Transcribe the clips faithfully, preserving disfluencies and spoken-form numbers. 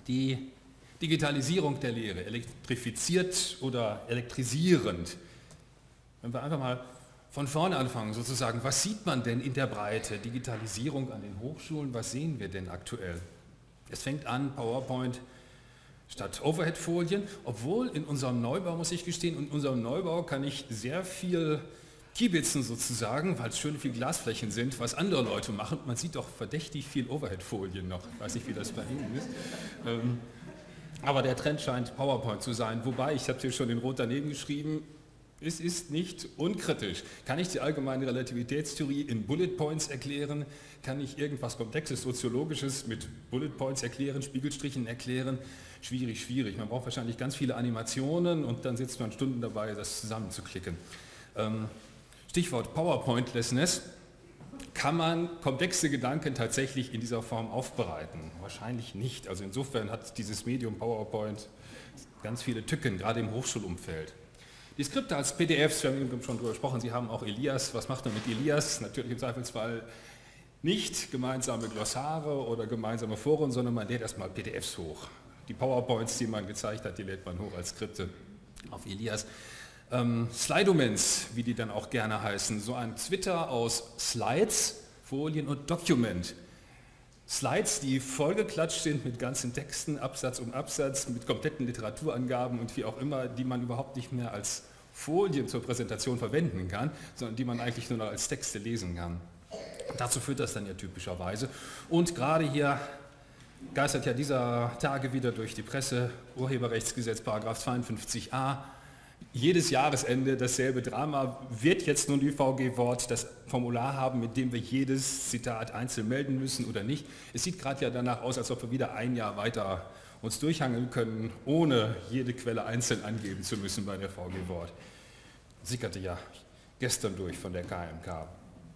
Die Digitalisierung der Lehre, elektrifiziert oder elektrisierend. Wenn wir einfach mal von vorne anfangen, sozusagen, was sieht man denn in der Breite? Digitalisierung an den Hochschulen, was sehen wir denn aktuell? Es fängt an, PowerPoint statt Overhead-Folien, obwohl in unserem Neubau, muss ich gestehen, in unserem Neubau kann ich sehr viel kibitzen sozusagen, weil es schön viele Glasflächen sind, was andere Leute machen. Man sieht doch verdächtig viel Overhead-Folien noch. Ich weiß nicht, wie das bei Ihnen ist. Ähm, aber der Trend scheint PowerPoint zu sein. Wobei, ich habe hier schon in Rot daneben geschrieben, es ist nicht unkritisch. Kann ich die allgemeine Relativitätstheorie in Bullet Points erklären? Kann ich irgendwas Komplexes, Soziologisches mit Bullet Points erklären, Spiegelstrichen erklären? Schwierig, schwierig. Man braucht wahrscheinlich ganz viele Animationen und dann sitzt man Stunden dabei, das zusammenzuklicken. Ähm, Stichwort PowerPointlessness. Kann man komplexe Gedanken tatsächlich in dieser Form aufbereiten? Wahrscheinlich nicht. Also insofern hat dieses Medium PowerPoint ganz viele Tücken, gerade im Hochschulumfeld. Die Skripte als P D Fs, wir haben eben schon darüber gesprochen, Sie haben auch Elias. Was macht man mit Elias? Natürlich im Zweifelsfall nicht gemeinsame Glossare oder gemeinsame Foren, sondern man lädt erstmal P D Fs hoch. Die PowerPoints, die man gezeigt hat, die lädt man hoch als Skripte auf Elias. Ähm, Slidoments, wie die dann auch gerne heißen, so ein Twitter aus Slides, Folien und Document. Slides, die vollgeklatscht sind mit ganzen Texten, Absatz um Absatz, mit kompletten Literaturangaben und wie auch immer, die man überhaupt nicht mehr als Folien zur Präsentation verwenden kann, sondern die man eigentlich nur noch als Texte lesen kann. Dazu führt das dann ja typischerweise. Und gerade hier geistert ja dieser Tage wieder durch die Presse, Urheberrechtsgesetz, Paragraph zweiundfünfzig a, jedes Jahresende dasselbe Drama. Wird jetzt nun die V G Wort das Formular haben, mit dem wir jedes Zitat einzeln melden müssen oder nicht? Es sieht gerade ja danach aus, als ob wir wieder ein Jahr weiter uns durchhangeln können, ohne jede Quelle einzeln angeben zu müssen bei der V G Wort. Sickerte ja gestern durch von der K M K.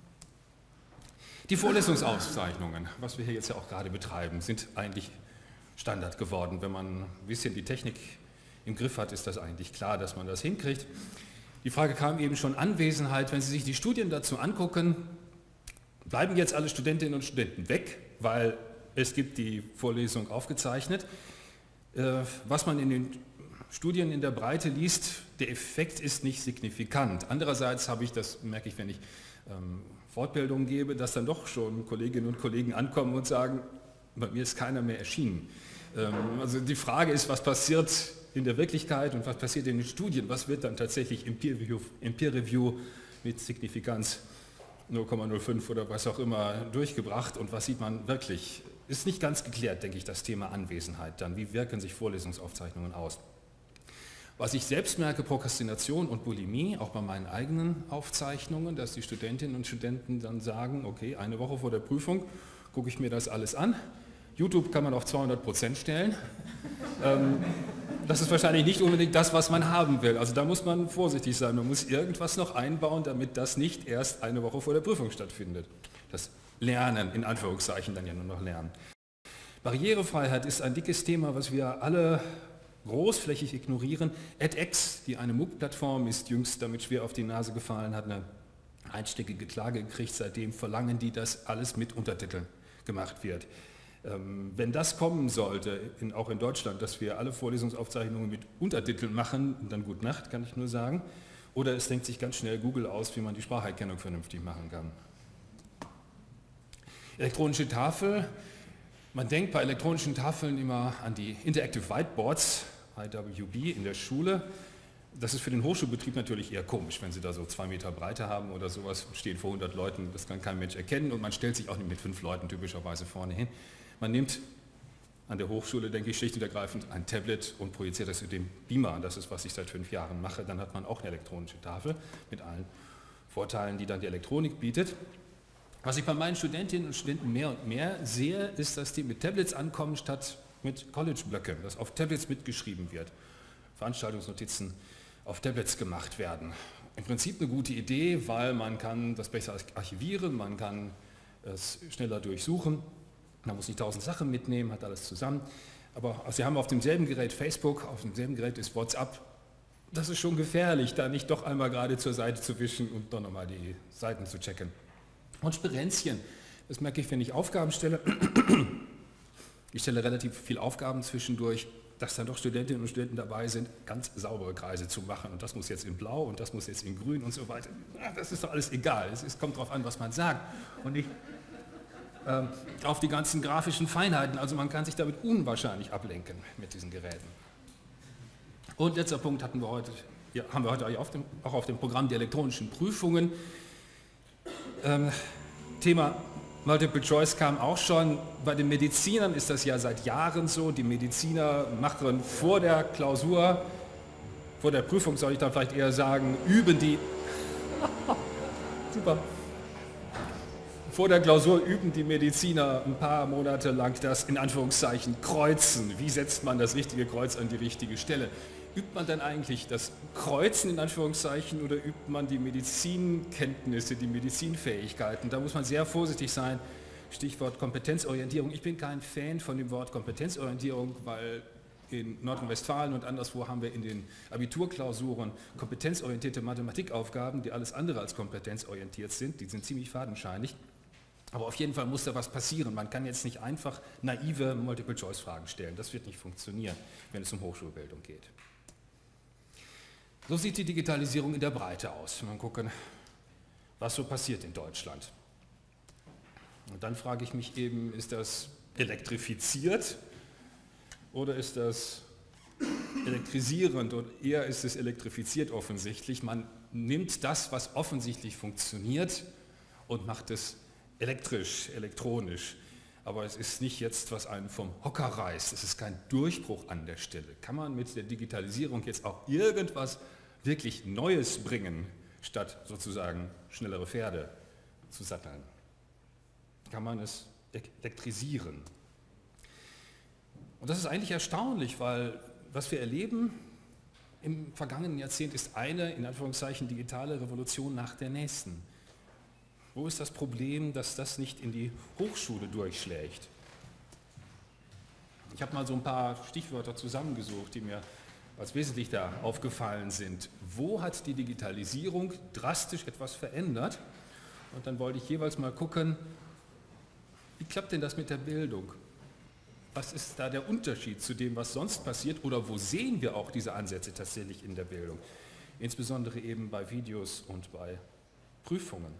Die Vorlesungsaufzeichnungen, was wir hier jetzt ja auch gerade betreiben, sind eigentlich Standard geworden. Wenn man ein bisschen die Technik im Griff hat, ist das eigentlich klar, dass man das hinkriegt. Die Frage kam eben schon, Anwesenheit. Wenn Sie sich die Studien dazu angucken, bleiben jetzt alle Studentinnen und Studenten weg, weil es gibt die Vorlesung aufgezeichnet. Was man in den Studien in der Breite liest, der Effekt ist nicht signifikant. Andererseits habe ich, das merke ich, wenn ich ähm, Fortbildungen gebe, dass dann doch schon Kolleginnen und Kollegen ankommen und sagen, bei mir ist keiner mehr erschienen. Ähm, also die Frage ist, was passiert in der Wirklichkeit und was passiert in den Studien, was wird dann tatsächlich im Peer Review, im Peer Review mit Signifikanz null Komma null fünf oder was auch immer durchgebracht und was sieht man wirklich? Ist nicht ganz geklärt, denke ich, das Thema Anwesenheit dann. Wie wirken sich Vorlesungsaufzeichnungen aus? Was ich selbst merke, Prokrastination und Bulimie, auch bei meinen eigenen Aufzeichnungen, dass die Studentinnen und Studenten dann sagen, okay, eine Woche vor der Prüfung gucke ich mir das alles an. YouTube kann man auf zweihundert Prozent stellen. ähm, das ist wahrscheinlich nicht unbedingt das, was man haben will. Also da muss man vorsichtig sein. Man muss irgendwas noch einbauen, damit das nicht erst eine Woche vor der Prüfung stattfindet. Das Lernen, in Anführungszeichen, dann ja nur noch Lernen. Barrierefreiheit ist ein dickes Thema, was wir alle großflächig ignorieren. edX, die eine MOOC-Plattform ist, jüngst damit schwer auf die Nase gefallen, hat eine einstickige Klage gekriegt. Seitdem verlangen die, dass alles mit Untertiteln gemacht wird. Ähm, wenn das kommen sollte, in, auch in Deutschland, dass wir alle Vorlesungsaufzeichnungen mit Untertiteln machen, dann gut Nacht, kann ich nur sagen. Oder es denkt sich ganz schnell Google aus, wie man die Spracherkennung vernünftig machen kann. Elektronische Tafel. Man denkt bei elektronischen Tafeln immer an die Interactive Whiteboards, I W B, in der Schule. Das ist für den Hochschulbetrieb natürlich eher komisch, wenn Sie da so zwei Meter Breite haben oder sowas, stehen vor hundert Leuten, das kann kein Mensch erkennen und man stellt sich auch nicht mit fünf Leuten typischerweise vorne hin. Man nimmt an der Hochschule, denke ich, schlicht und ergreifend ein Tablet und projiziert das mit dem Beamer. Das ist, was ich seit fünf Jahren mache. Dann hat man auch eine elektronische Tafel mit allen Vorteilen, die dann die Elektronik bietet. Was ich bei meinen Studentinnen und Studenten mehr und mehr sehe, ist, dass die mit Tablets ankommen, statt mit College-Blöcken, dass auf Tablets mitgeschrieben wird, Veranstaltungsnotizen auf Tablets gemacht werden. Im Prinzip eine gute Idee, weil man kann das besser archivieren, man kann es schneller durchsuchen, man muss nicht tausend Sachen mitnehmen, hat alles zusammen. Aber Sie haben auf demselben Gerät Facebook, auf demselben Gerät ist WhatsApp. Das ist schon gefährlich, da nicht doch einmal gerade zur Seite zu wischen und dann nochmal die Seiten zu checken. Und Sperenzchen, das merke ich, wenn ich Aufgaben stelle. Ich stelle relativ viele Aufgaben zwischendurch, dass dann doch Studentinnen und Studenten dabei sind, ganz saubere Kreise zu machen. Und das muss jetzt in Blau und das muss jetzt in Grün und so weiter. Das ist doch alles egal. Es, es kommt darauf an, was man sagt und nicht ähm, auf die ganzen grafischen Feinheiten. Also man kann sich damit unwahrscheinlich ablenken mit diesen Geräten. Und letzter Punkt hatten wir heute, ja, haben wir heute auch auf dem, auch auf dem Programm die elektronischen Prüfungen. Ähm, Thema Multiple Choice kam auch schon. Bei den Medizinern ist das ja seit Jahren so. Die Mediziner machen vor der Klausur, vor der Prüfung soll ich dann vielleicht eher sagen, üben die, super, vor der Klausur üben die Mediziner ein paar Monate lang das in Anführungszeichen Kreuzen. Wie setzt man das richtige Kreuz an die richtige Stelle? Übt man dann eigentlich das Kreuzen in Anführungszeichen oder übt man die Medizinkenntnisse, die Medizinfähigkeiten? Da muss man sehr vorsichtig sein. Stichwort Kompetenzorientierung. Ich bin kein Fan von dem Wort Kompetenzorientierung, weil in Nordrhein-Westfalen und anderswo haben wir in den Abiturklausuren kompetenzorientierte Mathematikaufgaben, die alles andere als kompetenzorientiert sind. Die sind ziemlich fadenscheinig. Aber auf jeden Fall muss da was passieren. Man kann jetzt nicht einfach naive Multiple-Choice-Fragen stellen. Das wird nicht funktionieren, wenn es um Hochschulbildung geht. So sieht die Digitalisierung in der Breite aus. Mal gucken, was so passiert in Deutschland. Und dann frage ich mich eben, ist das elektrifiziert oder ist das elektrisierend? Und eher ist es elektrifiziert offensichtlich. Man nimmt das, was offensichtlich funktioniert und macht es elektrisch, elektronisch. Aber es ist nicht jetzt, was einen vom Hocker reißt. Es ist kein Durchbruch an der Stelle. Kann man mit der Digitalisierung jetzt auch irgendwas wirklich Neues bringen, statt sozusagen schnellere Pferde zu satteln? Kann man es elektrisieren? Und das ist eigentlich erstaunlich, weil was wir erleben im vergangenen Jahrzehnt ist eine, in Anführungszeichen, digitale Revolution nach der nächsten. Wo ist das Problem, dass das nicht in die Hochschule durchschlägt? Ich habe mal so ein paar Stichwörter zusammengesucht, die mir als wesentlich da aufgefallen sind. Wo hat die Digitalisierung drastisch etwas verändert? Und dann wollte ich jeweils mal gucken, wie klappt denn das mit der Bildung? Was ist da der Unterschied zu dem, was sonst passiert? Oder wo sehen wir auch diese Ansätze tatsächlich in der Bildung? Insbesondere eben bei Videos und bei Prüfungen.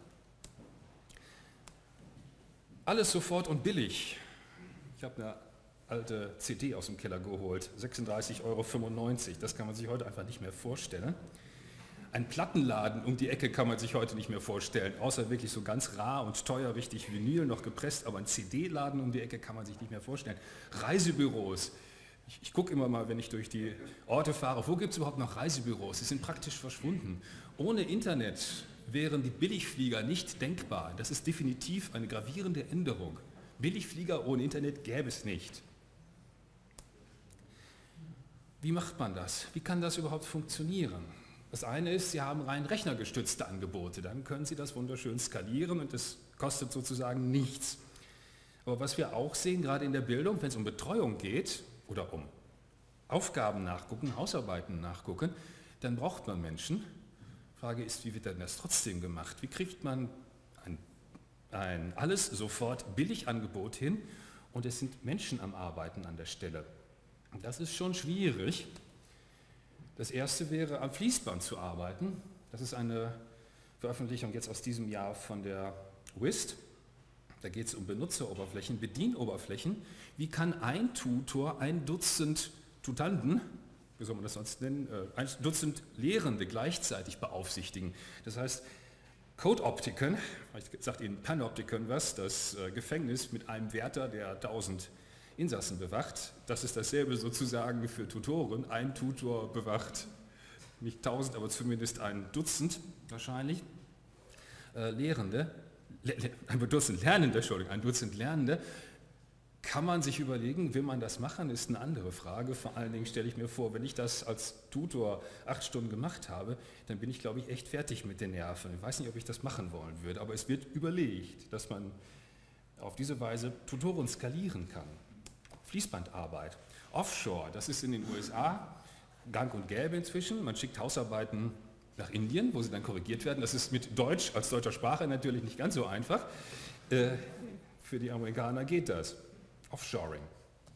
Alles sofort und billig. Ich habe eine alte C D aus dem Keller geholt, sechsunddreißig Euro fünfundneunzig, das kann man sich heute einfach nicht mehr vorstellen. Ein Plattenladen um die Ecke kann man sich heute nicht mehr vorstellen, außer wirklich so ganz rar und teuer, richtig Vinyl noch gepresst, aber ein C D-Laden um die Ecke kann man sich nicht mehr vorstellen. Reisebüros. Ich, ich gucke immer mal, wenn ich durch die Orte fahre, wo gibt es überhaupt noch Reisebüros? Sie sind praktisch verschwunden. Ohne Internet wären die Billigflieger nicht denkbar. Das ist definitiv eine gravierende Änderung. Billigflieger ohne Internet gäbe es nicht. Wie macht man das? Wie kann das überhaupt funktionieren? Das eine ist, Sie haben rein rechnergestützte Angebote. Dann können Sie das wunderschön skalieren und das kostet sozusagen nichts. Aber was wir auch sehen, gerade in der Bildung, wenn es um Betreuung geht oder um Aufgaben nachgucken, Hausarbeiten nachgucken, dann braucht man Menschen. Frage ist, wie wird denn das trotzdem gemacht? Wie kriegt man ein, ein alles sofort Billigangebot hin und es sind Menschen am Arbeiten an der Stelle? Das ist schon schwierig. Das erste wäre, am Fließband zu arbeiten. Das ist eine Veröffentlichung jetzt aus diesem Jahr von der W I S T. Da geht es um Benutzeroberflächen, Bedienoberflächen. Wie kann ein Tutor ein Dutzend Tutanten, wie soll man das sonst nennen, ein Dutzend Lehrende gleichzeitig beaufsichtigen? Das heißt, Code-Optiken, ich sage Ihnen Panoptiken was, das Gefängnis mit einem Wärter, der tausend Insassen bewacht, das ist dasselbe sozusagen für Tutoren. Ein Tutor bewacht nicht tausend, aber zumindest ein Dutzend wahrscheinlich äh, Lehrende, le, le, ein Dutzend Lernende, Entschuldigung, ein Dutzend Lernende. Kann man sich überlegen, will man das machen, ist eine andere Frage. Vor allen Dingen stelle ich mir vor, wenn ich das als Tutor acht Stunden gemacht habe, dann bin ich, glaube ich, echt fertig mit den Nerven. Ich weiß nicht, ob ich das machen wollen würde, aber es wird überlegt, dass man auf diese Weise Tutoren skalieren kann. Fließbandarbeit. Offshore, das ist in den U S A gang und gäbe inzwischen. Man schickt Hausarbeiten nach Indien, wo sie dann korrigiert werden. Das ist mit Deutsch als deutscher Sprache natürlich nicht ganz so einfach. Äh, für die Amerikaner geht das. Offshoring.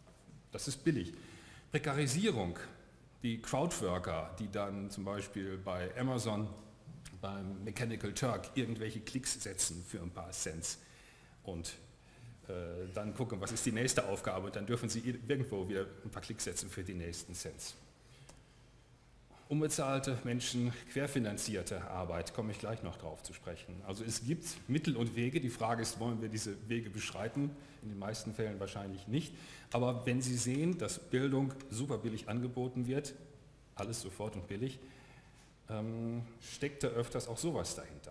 Das ist billig. Prekarisierung, die Crowdworker, die dann zum Beispiel bei Amazon, beim Mechanical Turk irgendwelche Klicks setzen für ein paar Cents und äh, dann gucken, was ist die nächste Aufgabe, und dann dürfen sie irgendwo wieder ein paar Klicks setzen für die nächsten Cents. Unbezahlte Menschen, querfinanzierte Arbeit, komme ich gleich noch drauf zu sprechen. Also es gibt Mittel und Wege, die Frage ist, wollen wir diese Wege beschreiten? In den meisten Fällen wahrscheinlich nicht. Aber wenn Sie sehen, dass Bildung super billig angeboten wird, alles sofort und billig, ähm, steckt da öfters auch sowas dahinter.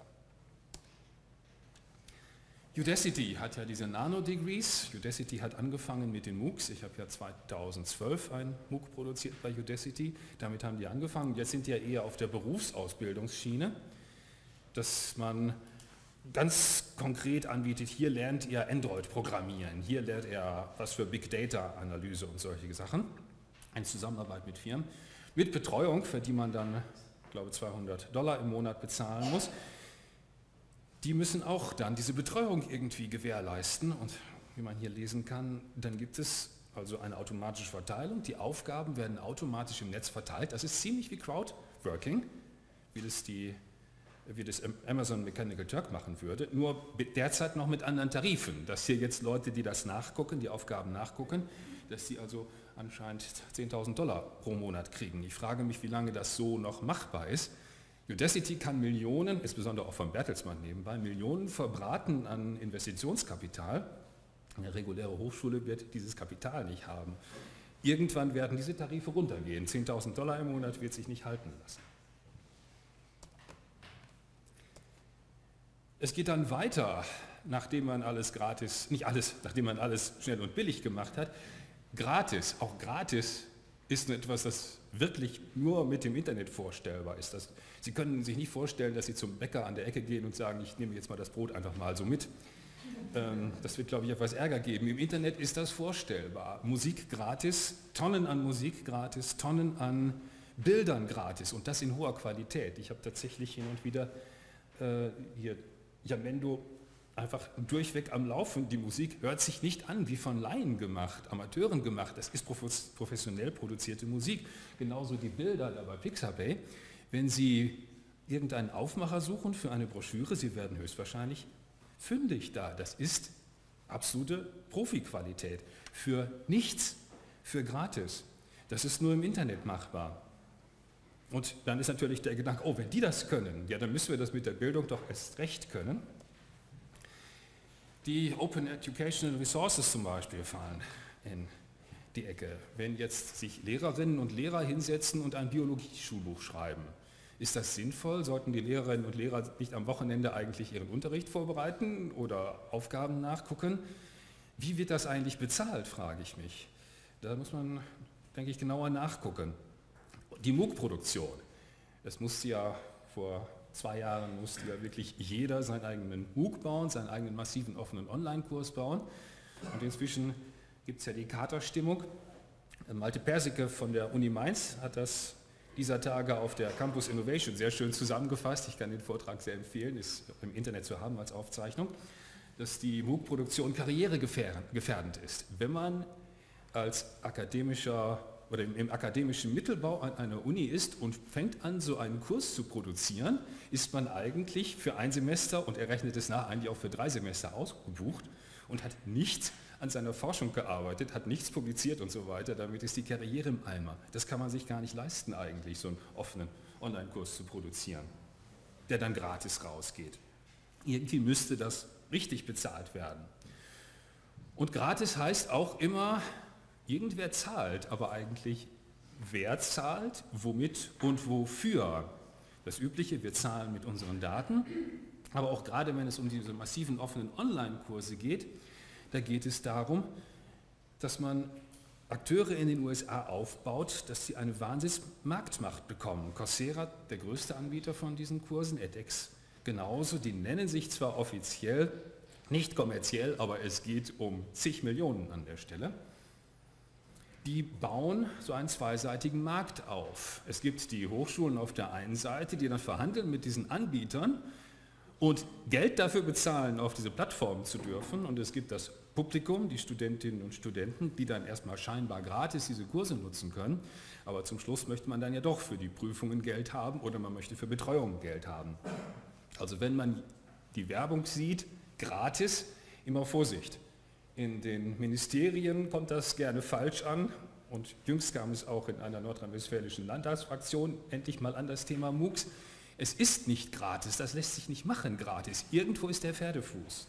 Udacity hat ja diese Nano-Degrees. Udacity hat angefangen mit den MOOCs. Ich habe ja zweitausendzwölf ein MOOC produziert bei Udacity. Damit haben die angefangen. Jetzt sind die ja eher auf der Berufsausbildungsschiene, dass man ganz konkret anbietet, hier lernt ihr Android programmieren, hier lernt ihr was für Big Data Analyse und solche Sachen. Eine Zusammenarbeit mit Firmen. Mit Betreuung, für die man dann, ich glaube, zweihundert Dollar im Monat bezahlen muss. Die müssen auch dann diese Betreuung irgendwie gewährleisten, und wie man hier lesen kann, dann gibt es also eine automatische Verteilung. Die Aufgaben werden automatisch im Netz verteilt. Das ist ziemlich wie Crowdworking, wie das, die, wie das Amazon Mechanical Turk machen würde, nur derzeit noch mit anderen Tarifen. Dass hier jetzt Leute, die das nachgucken, die Aufgaben nachgucken, dass die also anscheinend zehntausend Dollar pro Monat kriegen. Ich frage mich, wie lange das so noch machbar ist. Udacity kann Millionen, insbesondere auch von Bertelsmann nebenbei, Millionen verbraten an Investitionskapital. Eine reguläre Hochschule wird dieses Kapital nicht haben. Irgendwann werden diese Tarife runtergehen. zehntausend Dollar im Monat wird sich nicht halten lassen. Es geht dann weiter, nachdem man alles gratis, nicht alles, nachdem man alles schnell und billig gemacht hat. Gratis, auch gratis ist etwas, das wirklich nur mit dem Internet vorstellbar ist. Das, Sie können sich nicht vorstellen, dass Sie zum Bäcker an der Ecke gehen und sagen, ich nehme jetzt mal das Brot einfach mal so mit. Ähm, das wird, glaube ich, etwas Ärger geben. Im Internet ist das vorstellbar. Musik gratis, Tonnen an Musik gratis, Tonnen an Bildern gratis, und das in hoher Qualität. Ich habe tatsächlich hin und wieder äh, hier Jamendo einfach durchweg am Laufen. Die Musik hört sich nicht an wie von Laien gemacht, Amateuren gemacht. Das ist professionell produzierte Musik. Genauso die Bilder da bei Pixabay. Wenn Sie irgendeinen Aufmacher suchen für eine Broschüre, Sie werden höchstwahrscheinlich fündig da. Das ist absolute Profiqualität. Für nichts, für gratis. Das ist nur im Internet machbar. Und dann ist natürlich der Gedanke, oh, wenn die das können, ja, dann müssen wir das mit der Bildung doch erst recht können. Die Open Educational Resources zum Beispiel fallen in die Ecke. Wenn jetzt sich Lehrerinnen und Lehrer hinsetzen und ein Biologie-Schulbuch schreiben, ist das sinnvoll? Sollten die Lehrerinnen und Lehrer nicht am Wochenende eigentlich ihren Unterricht vorbereiten oder Aufgaben nachgucken? Wie wird das eigentlich bezahlt, frage ich mich. Da muss man, denke ich, genauer nachgucken. Die MOOC-Produktion. Es musste ja vor zwei Jahren musste ja wirklich jeder seinen eigenen MOOC bauen, seinen eigenen massiven offenen Online-Kurs bauen. Und inzwischen gibt es ja die Katerstimmung. Malte Persicke von der Uni Mainz hat das dieser Tage auf der Campus Innovation sehr schön zusammengefasst. Ich kann den Vortrag sehr empfehlen, ist im Internet zu haben als Aufzeichnung, dass die MOOC-Produktion karrieregefährdend ist. Wenn man als akademischer oder im, im akademischen Mittelbau an einer Uni ist und fängt an, so einen Kurs zu produzieren, ist man eigentlich für ein Semester, und er rechnet es nach, eigentlich auch für drei Semester ausgebucht und hat nicht an seiner Forschung gearbeitet, hat nichts publiziert und so weiter. Damit ist die Karriere im Eimer. Das kann man sich gar nicht leisten eigentlich, so einen offenen Online-Kurs zu produzieren, der dann gratis rausgeht. Irgendwie müsste das richtig bezahlt werden. Und gratis heißt auch immer, irgendwer zahlt, aber eigentlich wer zahlt, womit und wofür. Das Übliche, wir zahlen mit unseren Daten, aber auch gerade wenn es um diese massiven offenen Online-Kurse geht, da geht es darum, dass man Akteure in den U S A aufbaut, dass sie eine Wahnsinns-Marktmacht bekommen. Coursera, der größte Anbieter von diesen Kursen, edX genauso, die nennen sich zwar offiziell nicht kommerziell, aber es geht um zig Millionen an der Stelle. Die bauen so einen zweiseitigen Markt auf. Es gibt die Hochschulen auf der einen Seite, die dann verhandeln mit diesen Anbietern und Geld dafür bezahlen, auf diese Plattform zu dürfen. Und es gibt das Publikum, die Studentinnen und Studenten, die dann erstmal scheinbar gratis diese Kurse nutzen können. Aber zum Schluss möchte man dann ja doch für die Prüfungen Geld haben oder man möchte für Betreuung Geld haben. Also wenn man die Werbung sieht, gratis, immer Vorsicht. In den Ministerien kommt das gerne falsch an. Und jüngst kam es auch in einer nordrhein-westfälischen Landtagsfraktion endlich mal an das Thema MOOCs. Es ist nicht gratis, das lässt sich nicht machen gratis. Irgendwo ist der Pferdefuß.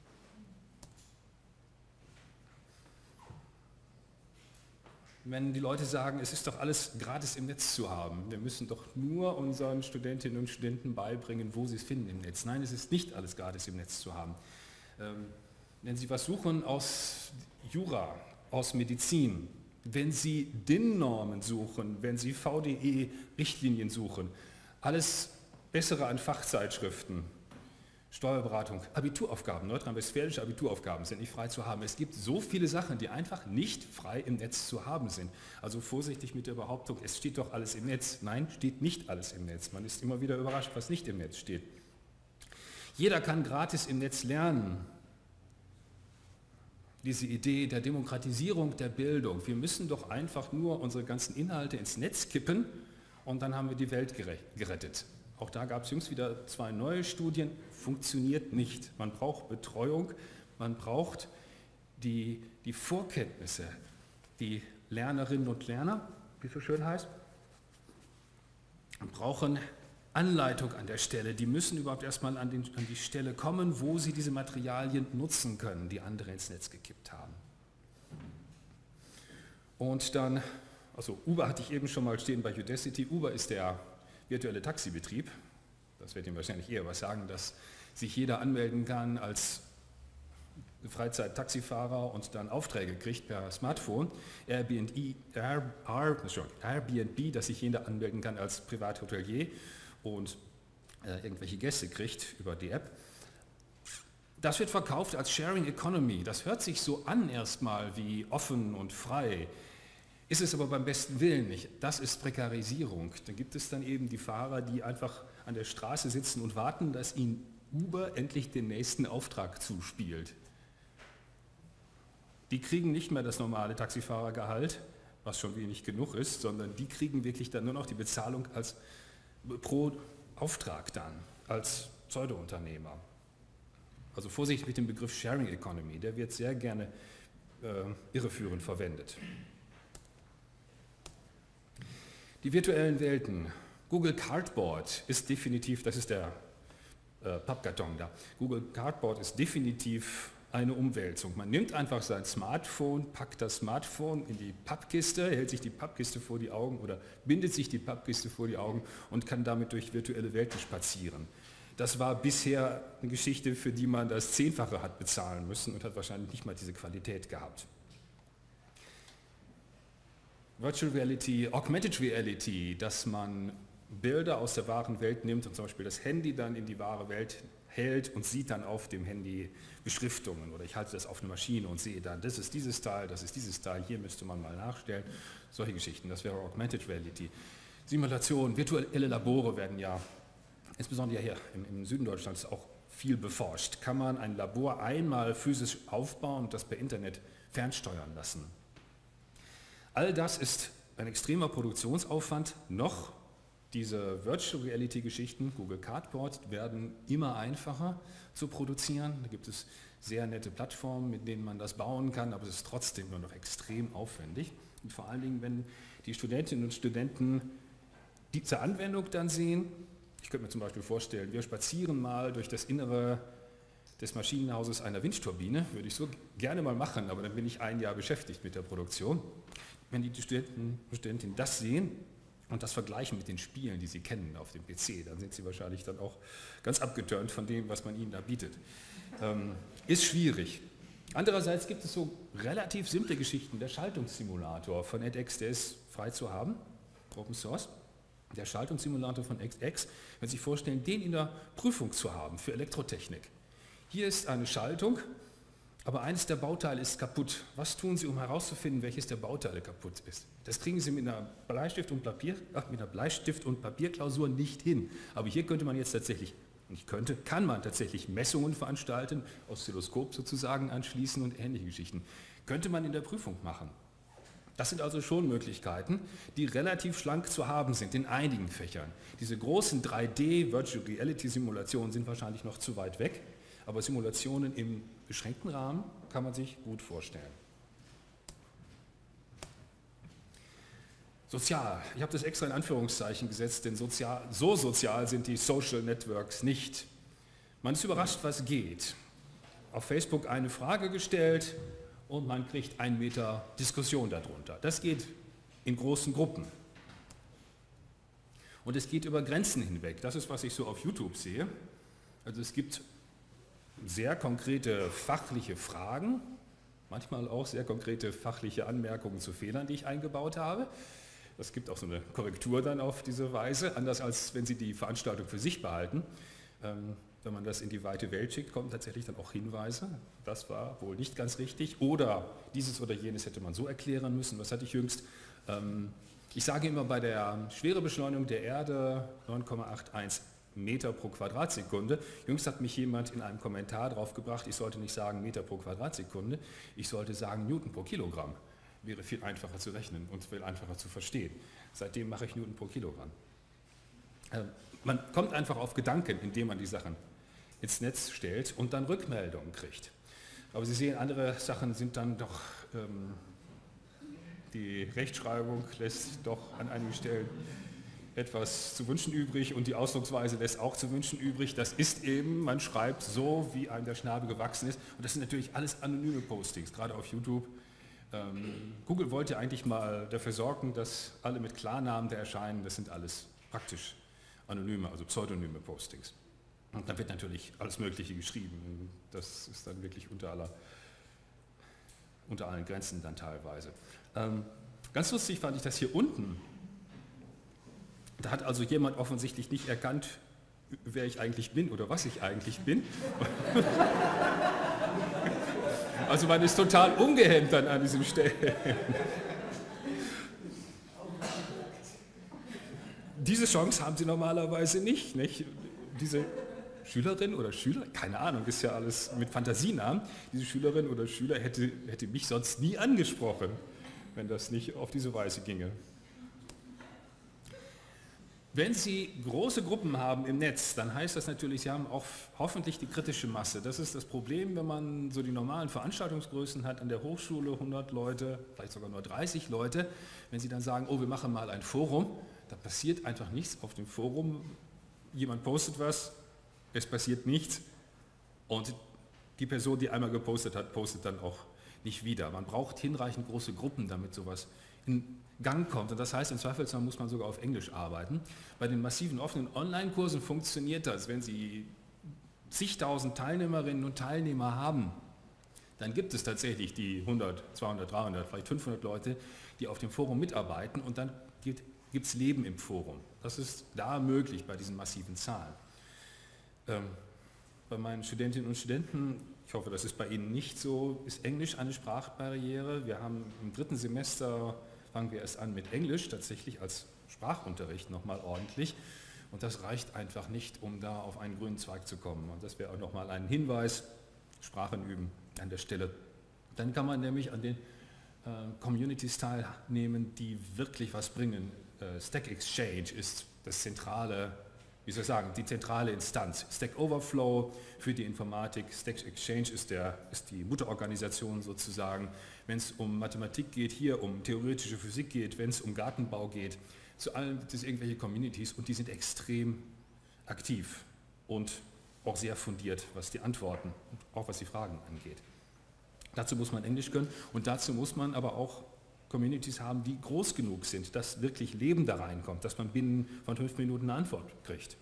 Wenn die Leute sagen, es ist doch alles gratis im Netz zu haben, wir müssen doch nur unseren Studentinnen und Studenten beibringen, wo sie es finden im Netz. Nein, es ist nicht alles gratis im Netz zu haben. Ähm, wenn Sie was suchen aus Jura, aus Medizin, wenn Sie D I N-Normen suchen, wenn Sie V D E-Richtlinien suchen, alles Bessere an Fachzeitschriften, Steuerberatung, Abituraufgaben, nordrhein-westfälische Abituraufgaben sind nicht frei zu haben. Es gibt so viele Sachen, die einfach nicht frei im Netz zu haben sind. Also vorsichtig mit der Behauptung, es steht doch alles im Netz. Nein, steht nicht alles im Netz. Man ist immer wieder überrascht, was nicht im Netz steht. Jeder kann gratis im Netz lernen. Diese Idee der Demokratisierung der Bildung. Wir müssen doch einfach nur unsere ganzen Inhalte ins Netz kippen und dann haben wir die Welt gerettet. Auch da gab es jüngst wieder zwei neue Studien, funktioniert nicht. Man braucht Betreuung, man braucht die, die Vorkenntnisse, die Lernerinnen und Lerner, wie es so schön heißt, brauchen Anleitung an der Stelle. Die müssen überhaupt erstmal an, den, an die Stelle kommen, wo sie diese Materialien nutzen können, die andere ins Netz gekippt haben. Und dann, also Uber hatte ich eben schon mal stehen bei Udacity. Uber ist der virtuelle Taxibetrieb. Das wird Ihnen wahrscheinlich eher was sagen, dass sich jeder anmelden kann als Freizeit-Taxifahrer und dann Aufträge kriegt per Smartphone. Airbnb, Air, Airbnb, dass sich jeder anmelden kann als Privathotelier und äh, irgendwelche Gäste kriegt über die App. Das wird verkauft als Sharing Economy. Das hört sich so an erstmal wie offen und frei. Ist es aber beim besten Willen nicht. Das ist Prekarisierung. Da gibt es dann eben die Fahrer, die einfach an der Straße sitzen und warten, dass ihnen Uber endlich den nächsten Auftrag zuspielt. Die kriegen nicht mehr das normale Taxifahrergehalt, was schon wenig genug ist, sondern die kriegen wirklich dann nur noch die Bezahlung als pro Auftrag dann, als Pseudounternehmer. Also Vorsicht mit dem Begriff Sharing Economy, der wird sehr gerne äh, irreführend verwendet. Die virtuellen Welten. Google Cardboard ist definitiv, das ist der äh, Pappkarton da, Google Cardboard ist definitiv eine Umwälzung. Man nimmt einfach sein Smartphone, packt das Smartphone in die Pappkiste, hält sich die Pappkiste vor die Augen oder bindet sich die Pappkiste vor die Augen und kann damit durch virtuelle Welten spazieren. Das war bisher eine Geschichte, für die man das Zehnfache hat bezahlen müssen und hat wahrscheinlich nicht mal diese Qualität gehabt. Virtual Reality, Augmented Reality, dass man Bilder aus der wahren Welt nimmt und zum Beispiel das Handy dann in die wahre Welt hält und sieht dann auf dem Handy Beschriftungen oder ich halte das auf eine Maschine und sehe dann, das ist dieses Teil, das ist dieses Teil, hier müsste man mal nachstellen. Solche Geschichten, das wäre Augmented Reality. Simulation, virtuelle Labore werden ja, insbesondere hier im, im Süden Deutschlands, auch viel beforscht. Kann man ein Labor einmal physisch aufbauen und das per Internet fernsteuern lassen? All das ist ein extremer Produktionsaufwand. Noch diese Virtual Reality Geschichten, Google Cardboard, werden immer einfacher zu produzieren. Da gibt es sehr nette Plattformen, mit denen man das bauen kann, aber es ist trotzdem nur noch extrem aufwendig. Und vor allen Dingen, wenn die Studentinnen und Studenten diese Anwendung dann sehen, ich könnte mir zum Beispiel vorstellen, wir spazieren mal durch das Innere des Maschinenhauses einer Windturbine, würde ich so gerne mal machen, aber dann bin ich ein Jahr beschäftigt mit der Produktion. Wenn die Studenten und Studentinnen das sehen und das vergleichen mit den Spielen, die sie kennen auf dem P C, dann sind sie wahrscheinlich dann auch ganz abgeturnt von dem, was man ihnen da bietet. Ähm, ist schwierig. Andererseits gibt es so relativ simple Geschichten. Der Schaltungssimulator von edX, der ist frei zu haben, Open Source. Der Schaltungssimulator von edX, wenn Sie sich vorstellen, den in der Prüfung zu haben für Elektrotechnik. Hier ist eine Schaltung, aber eines der Bauteile ist kaputt. Was tun Sie, um herauszufinden, welches der Bauteile kaputt ist? Das kriegen Sie mit einer Bleistift- und Papier, ach, mit einer Bleistift- und Papierklausur nicht hin. Aber hier könnte man jetzt tatsächlich nicht könnte, kann man tatsächlich Messungen veranstalten, Oszilloskop sozusagen anschließen und ähnliche Geschichten. Könnte man in der Prüfung machen. Das sind also schon Möglichkeiten, die relativ schlank zu haben sind in einigen Fächern. Diese großen drei D Virtual Reality Simulationen sind wahrscheinlich noch zu weit weg, aber Simulationen im beschränkten Rahmen kann man sich gut vorstellen. Sozial. Ich habe das extra in Anführungszeichen gesetzt, denn sozial, so sozial sind die Social Networks nicht. Man ist überrascht, was geht. Auf Facebook eine Frage gestellt und man kriegt einen Meter Diskussion darunter. Das geht in großen Gruppen. Und es geht über Grenzen hinweg. Das ist, was ich so auf YouTube sehe. Also es gibt sehr konkrete fachliche Fragen, manchmal auch sehr konkrete fachliche Anmerkungen zu Fehlern, die ich eingebaut habe. Es gibt auch so eine Korrektur dann auf diese Weise, anders als wenn Sie die Veranstaltung für sich behalten. Ähm, wenn man das in die weite Welt schickt, kommen tatsächlich dann auch Hinweise. Das war wohl nicht ganz richtig. Oder dieses oder jenes hätte man so erklären müssen. Was hatte ich jüngst? Ähm, ich sage immer bei der Schwerebeschleunigung der Erde neun Komma einundachtzig Meter pro Quadratsekunde. Jüngst hat mich jemand in einem Kommentar drauf gebracht, ich sollte nicht sagen Meter pro Quadratsekunde, ich sollte sagen Newton pro Kilogramm. Wäre viel einfacher zu rechnen und viel einfacher zu verstehen. Seitdem mache ich Newton pro Kilogramm. Äh, man kommt einfach auf Gedanken, indem man die Sachen ins Netz stellt und dann Rückmeldungen kriegt. Aber Sie sehen, andere Sachen sind dann doch, ähm, die Rechtschreibung lässt doch an einigen Stellen etwas zu wünschen übrig und die Ausdrucksweise lässt auch zu wünschen übrig. Das ist eben, man schreibt so, wie einem der Schnabel gewachsen ist. Und das sind natürlich alles anonyme Postings, gerade auf YouTube. Ähm, Google wollte eigentlich mal dafür sorgen, dass alle mit Klarnamen da erscheinen. Das sind alles praktisch anonyme, also pseudonyme Postings. Und dann wird natürlich alles Mögliche geschrieben. Das ist dann wirklich unter, aller, unter allen Grenzen dann teilweise. Ähm, ganz lustig fand ich das hier unten. Da hat also jemand offensichtlich nicht erkannt, wer ich eigentlich bin oder was ich eigentlich bin. Also man ist total ungehemmt dann an diesen Stellen. Diese Chance haben Sie normalerweise nicht, nicht? Diese Schülerin oder Schüler, keine Ahnung, ist ja alles mit Fantasienamen, diese Schülerin oder Schüler hätte, hätte mich sonst nie angesprochen, wenn das nicht auf diese Weise ginge. Wenn Sie große Gruppen haben im Netz, dann heißt das natürlich, Sie haben auch hoffentlich die kritische Masse. Das ist das Problem, wenn man so die normalen Veranstaltungsgrößen hat, an der Hochschule hundert Leute, vielleicht sogar nur dreißig Leute. Wenn Sie dann sagen, oh, wir machen mal ein Forum, da passiert einfach nichts auf dem Forum. Jemand postet was, es passiert nichts und die Person, die einmal gepostet hat, postet dann auch nicht wieder. Man braucht hinreichend große Gruppen, damit sowas in Gang kommt. Und das heißt, im Zweifelsfall muss man sogar auf Englisch arbeiten. Bei den massiven offenen Online-Kursen funktioniert das. Wenn Sie zigtausend Teilnehmerinnen und Teilnehmer haben, dann gibt es tatsächlich die hundert, zweihundert, dreihundert, vielleicht fünfhundert Leute, die auf dem Forum mitarbeiten und dann gibt es Leben im Forum. Das ist da möglich bei diesen massiven Zahlen. Ähm, bei meinen Studentinnen und Studenten, ich hoffe, das ist bei Ihnen nicht so, ist Englisch eine Sprachbarriere. Wir haben im dritten Semester fangen wir erst an mit Englisch, tatsächlich als Sprachunterricht nochmal ordentlich. Und das reicht einfach nicht, um da auf einen grünen Zweig zu kommen. Und das wäre auch nochmal ein Hinweis, Sprachen üben an der Stelle. Dann kann man nämlich an den äh, Communities teilnehmen, die wirklich was bringen. Äh, Stack Exchange ist das zentrale, wie soll ich sagen, die zentrale Instanz. Stack Overflow für die Informatik, Stack Exchange ist, der, ist die Mutterorganisation sozusagen. Wenn es um Mathematik geht, hier um theoretische Physik geht, wenn es um Gartenbau geht, zu allem gibt es irgendwelche Communities und die sind extrem aktiv und auch sehr fundiert, was die Antworten und auch was die Fragen angeht. Dazu muss man Englisch können und dazu muss man aber auch Communities haben, die groß genug sind, dass wirklich Leben da reinkommt, dass man binnen von fünf Minuten eine Antwort kriegt.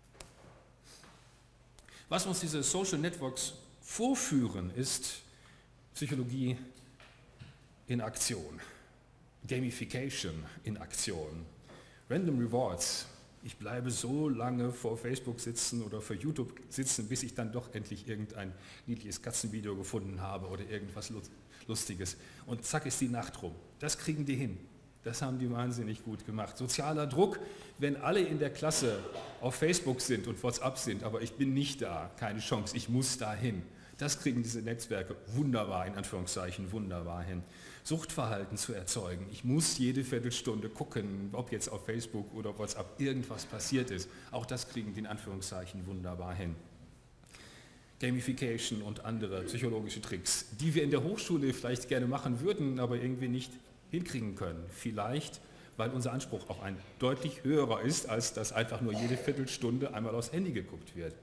Was uns diese Social Networks vorführen, ist Psychologie in Aktion, Gamification in Aktion, Random Rewards. Ich bleibe so lange vor Facebook sitzen oder vor YouTube sitzen, bis ich dann doch endlich irgendein niedliches Katzenvideo gefunden habe oder irgendwas Lustiges. Und zack ist die Nacht rum. Das kriegen die hin. Das haben die wahnsinnig gut gemacht. Sozialer Druck, wenn alle in der Klasse auf Facebook sind und WhatsApp sind, aber ich bin nicht da, keine Chance, ich muss da hin. Das kriegen diese Netzwerke wunderbar, in Anführungszeichen, wunderbar hin. Suchtverhalten zu erzeugen. Ich muss jede Viertelstunde gucken, ob jetzt auf Facebook oder WhatsApp irgendwas passiert ist. Auch das kriegen die in Anführungszeichen wunderbar hin. Gamification und andere psychologische Tricks, die wir in der Hochschule vielleicht gerne machen würden, aber irgendwie nicht hinkriegen können. Vielleicht, weil unser Anspruch auch ein deutlich höherer ist, als dass einfach nur jede Viertelstunde einmal aufs Handy geguckt wird.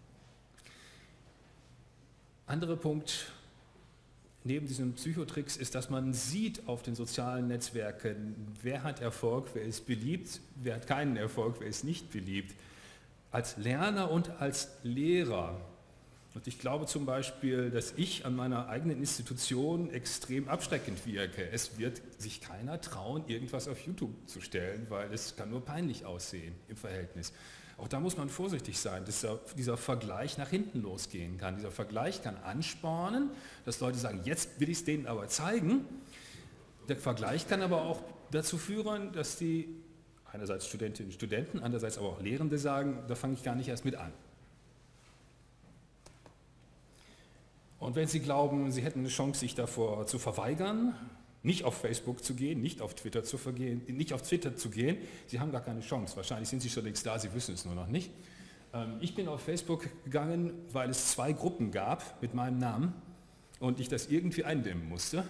Anderer Punkt neben diesen Psychotricks ist, dass man sieht auf den sozialen Netzwerken, wer hat Erfolg, wer ist beliebt, wer hat keinen Erfolg, wer ist nicht beliebt. Als Lerner und als Lehrer. Und ich glaube zum Beispiel, dass ich an meiner eigenen Institution extrem abschreckend wirke. Es wird sich keiner trauen, irgendwas auf YouTube zu stellen, weil es kann nur peinlich aussehen im Verhältnis. Auch da muss man vorsichtig sein, dass dieser Vergleich nach hinten losgehen kann. Dieser Vergleich kann anspornen, dass Leute sagen, jetzt will ich es denen aber zeigen. Der Vergleich kann aber auch dazu führen, dass die einerseits Studentinnen und Studenten, andererseits aber auch Lehrende sagen, da fange ich gar nicht erst mit an. Und wenn Sie glauben, Sie hätten eine Chance, sich davor zu verweigern, nicht auf Facebook zu gehen, nicht auf Twitter zu, vergehen, nicht auf Twitter zu gehen, Sie haben gar keine Chance. Wahrscheinlich sind Sie schon längst da, Sie wissen es nur noch nicht. Ich bin auf Facebook gegangen, weil es zwei Gruppen gab mit meinem Namen und ich das irgendwie eindämmen musste.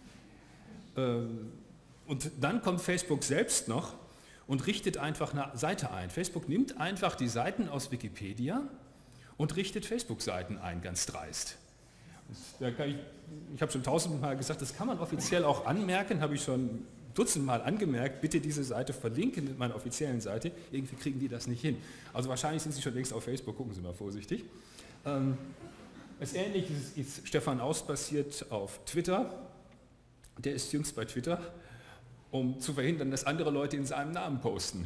Und dann kommt Facebook selbst noch und richtet einfach eine Seite ein. Facebook nimmt einfach die Seiten aus Wikipedia und richtet Facebook-Seiten ein, ganz dreist. Da kann ich ich habe schon tausendmal gesagt, das kann man offiziell auch anmerken, habe ich schon dutzendmal angemerkt, bitte diese Seite verlinken mit meiner offiziellen Seite, irgendwie kriegen die das nicht hin. Also wahrscheinlich sind Sie schon längst auf Facebook, gucken Sie mal vorsichtig. Ähm, das Ähnliche ist, ist Stefan Aust passiert auf Twitter, der ist jüngst bei Twitter, um zu verhindern, dass andere Leute in seinem Namen posten.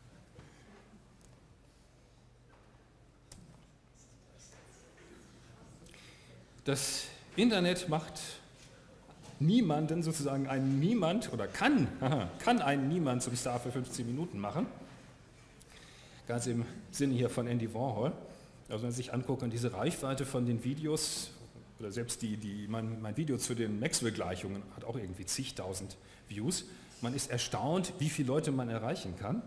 Das Internet macht niemanden, sozusagen einen Niemand, oder kann, aha, kann einen Niemand zum Star für fünfzehn Minuten machen. Ganz im Sinne hier von Andy Warhol. Also wenn Sie sich angucken, diese Reichweite von den Videos, oder selbst die, die, mein, mein Video zu den Maxwell-Gleichungen hat auch irgendwie zigtausend Views. Man ist erstaunt, wie viele Leute man erreichen kann.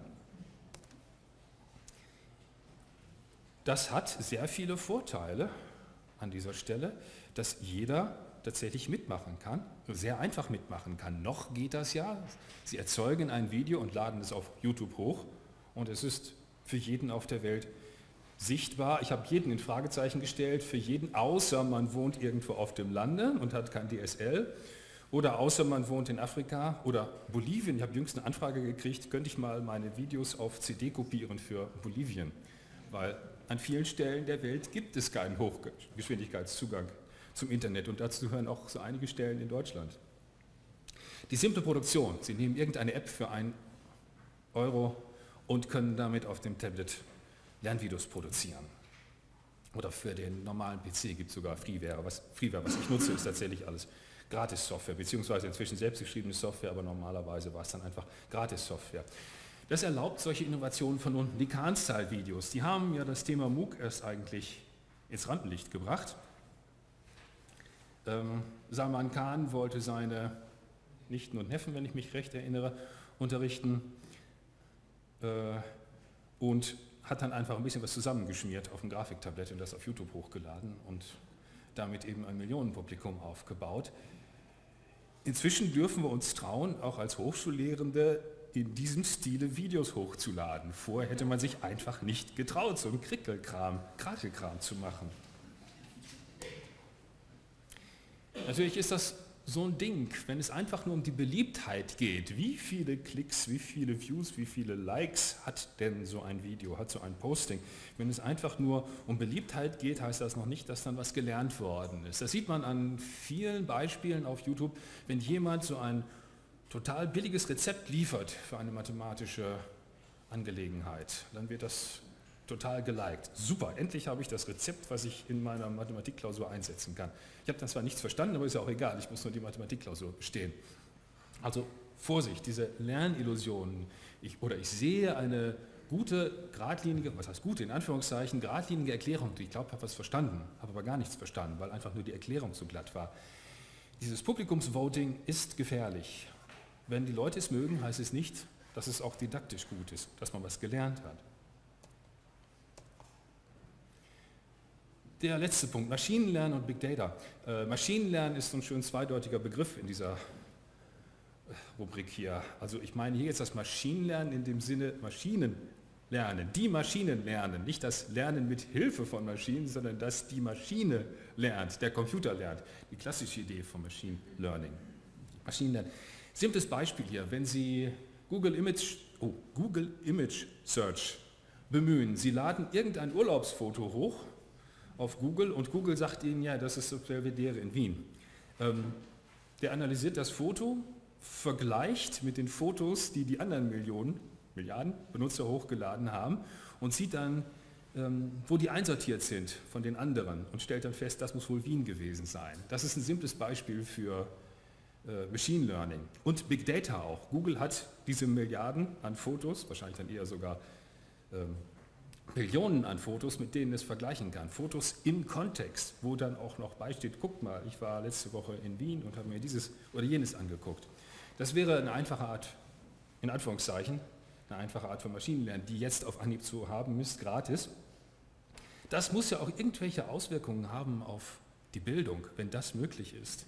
Das hat sehr viele Vorteile an dieser Stelle, dass jeder tatsächlich mitmachen kann, sehr einfach mitmachen kann. Noch geht das ja. Sie erzeugen ein Video und laden es auf YouTube hoch und es ist für jeden auf der Welt sichtbar. Ich habe jeden in Fragezeichen gestellt, für jeden, außer man wohnt irgendwo auf dem Lande und hat kein D S L oder außer man wohnt in Afrika oder Bolivien. Ich habe jüngst eine Anfrage gekriegt, könnte ich mal meine Videos auf C D kopieren für Bolivien, weil an vielen Stellen der Welt gibt es keinen Hochgeschwindigkeitszugang zum Internet und dazu gehören auch so einige Stellen in Deutschland. Die simple Produktion, Sie nehmen irgendeine App für einen Euro und können damit auf dem Tablet Lernvideos produzieren. Oder für den normalen P C gibt es sogar Freeware. Was, Freeware, was ich nutze, ist tatsächlich alles Gratis-Software, beziehungsweise inzwischen selbstgeschriebene Software, aber normalerweise war es dann einfach Gratis-Software. Das erlaubt solche Innovationen von unten. Die Kahn-Style-Videos, die haben ja das Thema MOOC erst eigentlich ins Rampenlicht gebracht. Ähm, Salman Khan wollte seine Nichten und Neffen, wenn ich mich recht erinnere, unterrichten äh, und hat dann einfach ein bisschen was zusammengeschmiert auf dem Grafiktablett und das auf YouTube hochgeladen und damit eben ein Millionenpublikum aufgebaut. Inzwischen dürfen wir uns trauen, auch als Hochschullehrende in diesem Stile Videos hochzuladen. Vorher hätte man sich einfach nicht getraut, so einen Krickelkram, Krakelkram zu machen. Natürlich ist das so ein Ding, wenn es einfach nur um die Beliebtheit geht. Wie viele Klicks, wie viele Views, wie viele Likes hat denn so ein Video, hat so ein Posting? Wenn es einfach nur um Beliebtheit geht, heißt das noch nicht, dass dann was gelernt worden ist. Das sieht man an vielen Beispielen auf YouTube, wenn jemand so ein total billiges Rezept liefert für eine mathematische Angelegenheit, dann wird das total geliked. Super, endlich habe ich das Rezept, was ich in meiner Mathematikklausur einsetzen kann. Ich habe dann zwar nichts verstanden, aber ist ja auch egal, ich muss nur die Mathematikklausur bestehen. Also Vorsicht, diese Lernillusionen, ich, oder ich sehe eine gute, geradlinige, was heißt gute, in Anführungszeichen, geradlinige Erklärung, ich glaube, ich habe was verstanden, habe aber gar nichts verstanden, weil einfach nur die Erklärung zu glatt war. Dieses Publikumsvoting ist gefährlich. Wenn die Leute es mögen, heißt es nicht, dass es auch didaktisch gut ist, dass man was gelernt hat. Der letzte Punkt, Maschinenlernen und Big Data. Äh, Maschinenlernen ist so ein schön zweideutiger Begriff in dieser Rubrik hier. Also ich meine hier jetzt das Maschinenlernen in dem Sinne Maschinen lernen, die Maschinen lernen, nicht das Lernen mit Hilfe von Maschinen, sondern dass die Maschine lernt, der Computer lernt. Die klassische Idee von Machine Learning. Maschinenlernen. Simples Beispiel hier, wenn Sie Google Image, oh, Google Image Search bemühen, Sie laden irgendein Urlaubsfoto hoch auf Google und Google sagt Ihnen, ja, das ist das Belvedere in Wien. Ähm, der analysiert das Foto, vergleicht mit den Fotos, die die anderen Millionen, Milliarden Benutzer hochgeladen haben und sieht dann, ähm, wo die einsortiert sind von den anderen und stellt dann fest, das muss wohl Wien gewesen sein. Das ist ein simples Beispiel für äh, Machine Learning und Big Data auch. Google hat diese Milliarden an Fotos, wahrscheinlich dann eher sogar ähm, Millionen an Fotos, mit denen es vergleichen kann. Fotos im Kontext, wo dann auch noch beisteht, guckt mal, ich war letzte Woche in Wien und habe mir dieses oder jenes angeguckt. Das wäre eine einfache Art, in Anführungszeichen, eine einfache Art von Maschinenlernen, die jetzt auf Anhieb zu haben ist, gratis. Das muss ja auch irgendwelche Auswirkungen haben auf die Bildung, wenn das möglich ist.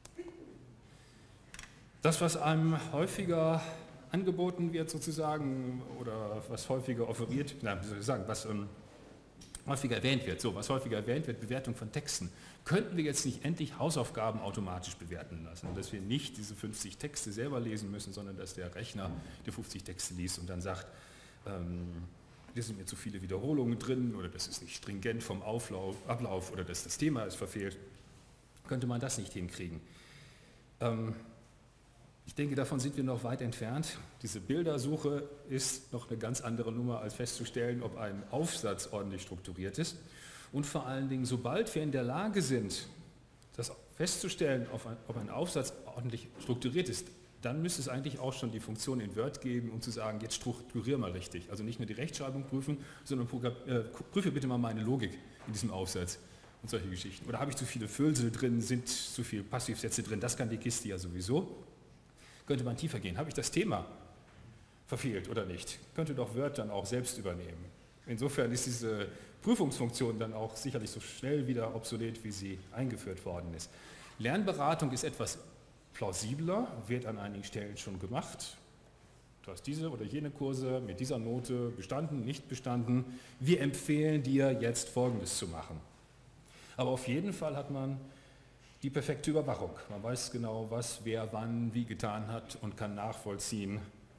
Das, was einem häufiger angeboten wird sozusagen oder was häufiger offeriert, na, wie soll ich sagen, was ähm, häufiger erwähnt wird, so was häufiger erwähnt wird, Bewertung von Texten, könnten wir jetzt nicht endlich Hausaufgaben automatisch bewerten lassen und dass wir nicht diese fünfzig Texte selber lesen müssen, sondern dass der Rechner die fünfzig Texte liest und dann sagt, ähm, hier sind mir zu viele Wiederholungen drin oder das ist nicht stringent vom Auflauf, Ablauf oder dass das Thema ist verfehlt, könnte man das nicht hinkriegen. Ähm, Ich denke, davon sind wir noch weit entfernt. Diese Bildersuche ist noch eine ganz andere Nummer, als festzustellen, ob ein Aufsatz ordentlich strukturiert ist. Und vor allen Dingen, sobald wir in der Lage sind, das festzustellen, ob ein Aufsatz ordentlich strukturiert ist, dann müsste es eigentlich auch schon die Funktion in Word geben, um zu sagen, jetzt strukturiere mal richtig. Also nicht nur die Rechtschreibung prüfen, sondern prüfe bitte mal meine Logik in diesem Aufsatz und solche Geschichten. Oder habe ich zu viele Füllsel drin, sind zu viele Passivsätze drin, das kann die Kiste ja sowieso. Könnte man tiefer gehen. Habe ich das Thema verfehlt oder nicht? Könnte doch Word dann auch selbst übernehmen. Insofern ist diese Prüfungsfunktion dann auch sicherlich so schnell wieder obsolet, wie sie eingeführt worden ist. Lernberatung ist etwas plausibler, wird an einigen Stellen schon gemacht. Du hast diese oder jene Kurse mit dieser Note bestanden, nicht bestanden. Wir empfehlen dir jetzt Folgendes zu machen. Aber auf jeden Fall hat man die perfekte Überwachung. Man weiß genau, was wer wann wie getan hat und kann nachvollziehen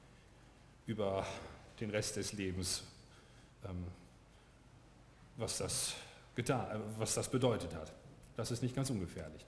über den Rest des Lebens, ähm, was, das getan, äh, was das bedeutet hat. Das ist nicht ganz ungefährlich.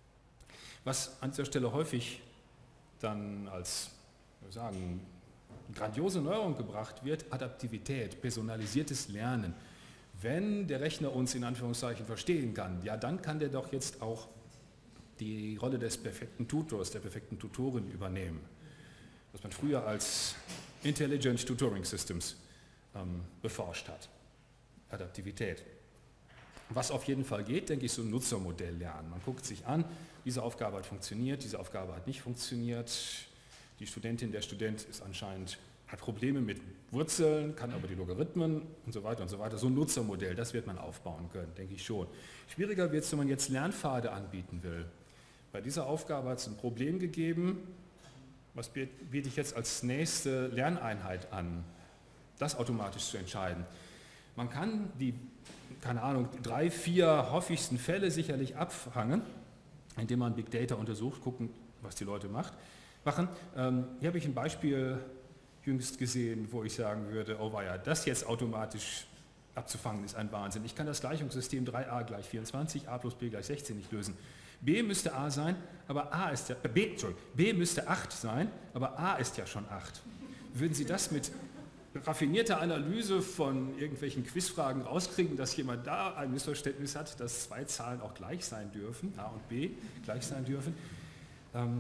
Was an dieser Stelle häufig dann als wir sagen, grandiose Neuerung gebracht wird, Adaptivität, personalisiertes Lernen. Wenn der Rechner uns in Anführungszeichen verstehen kann, ja, dann kann der doch jetzt auch die Rolle des perfekten Tutors, der perfekten Tutorin übernehmen, was man früher als Intelligent Tutoring Systems ähm, beforscht hat. Adaptivität. Was auf jeden Fall geht, denke ich, so ein Nutzermodell lernen. Man guckt sich an, diese Aufgabe hat funktioniert, diese Aufgabe hat nicht funktioniert, die Studentin, der Student ist anscheinend, hat Probleme mit Wurzeln, kann aber die Logarithmen und so weiter und so weiter. So ein Nutzermodell, das wird man aufbauen können, denke ich schon. Schwieriger wird es, wenn man jetzt Lernpfade anbieten will. Bei dieser Aufgabe hat es ein Problem gegeben, was biete ich jetzt als nächste Lerneinheit an, das automatisch zu entscheiden. Man kann die, keine Ahnung, drei, vier häufigsten Fälle sicherlich abfangen, indem man Big Data untersucht, gucken, was die Leute macht, machen. Ähm, hier habe ich ein Beispiel jüngst gesehen, wo ich sagen würde, oh weia, das jetzt automatisch abzufangen ist ein Wahnsinn. Ich kann das Gleichungssystem drei a gleich vierundzwanzig, a plus b gleich sechzehn nicht lösen. B müsste a sein, aber a ist ja, äh, b, Entschuldigung, b müsste acht sein, aber a ist ja schon acht. Würden Sie das mit raffinierter Analyse von irgendwelchen Quizfragen rauskriegen, dass jemand da ein Missverständnis hat, dass zwei Zahlen auch gleich sein dürfen, a und b gleich sein dürfen? Ähm,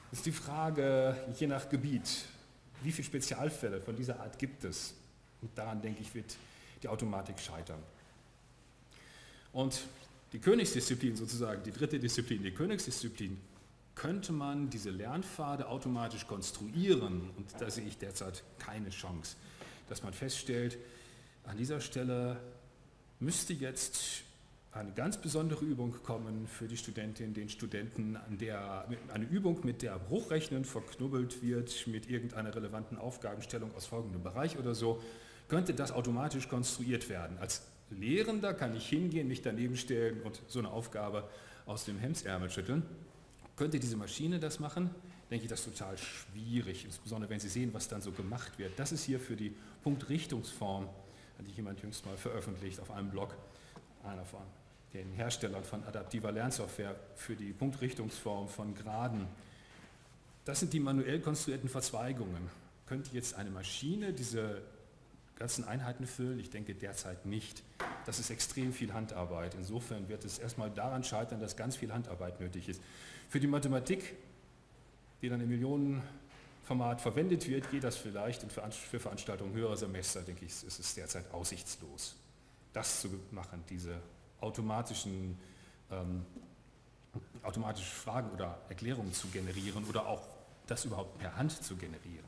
Das ist die Frage, je nach Gebiet, wie viele Spezialfälle von dieser Art gibt es? Und daran, denke ich, wird die Automatik scheitern. Und die Königsdisziplin sozusagen, die dritte Disziplin, die Königsdisziplin, könnte man diese Lernpfade automatisch konstruieren. Und da sehe ich derzeit keine Chance, dass man feststellt, an dieser Stelle müsste jetzt eine ganz besondere Übung kommen für die Studentin, den Studenten, an der, eine Übung, mit der Bruchrechnen verknubbelt wird mit irgendeiner relevanten Aufgabenstellung aus folgendem Bereich oder so, könnte das automatisch konstruiert werden. Als Lehrender kann ich hingehen, mich daneben stellen und so eine Aufgabe aus dem Hemdsärmel schütteln. Könnte diese Maschine das machen? Denke ich, das ist total schwierig, insbesondere wenn Sie sehen, was dann so gemacht wird. Das ist hier für die Punktrichtungsform, hatte jemand jüngst mal veröffentlicht auf einem Blog, einer von den Herstellern von adaptiver Lernsoftware für die Punktrichtungsform von Graden. Das sind die manuell konstruierten Verzweigungen. Könnte jetzt eine Maschine diese ganzen Einheiten füllen? Ich denke derzeit nicht. Das ist extrem viel Handarbeit. Insofern wird es erstmal daran scheitern, dass ganz viel Handarbeit nötig ist. Für die Mathematik, die dann im Millionenformat verwendet wird, geht das vielleicht, und für Veranstaltungen höherer Semester, denke ich, ist es derzeit aussichtslos, das zu machen, diese automatischen, ähm, automatische Fragen oder Erklärungen zu generieren oder auch das überhaupt per Hand zu generieren.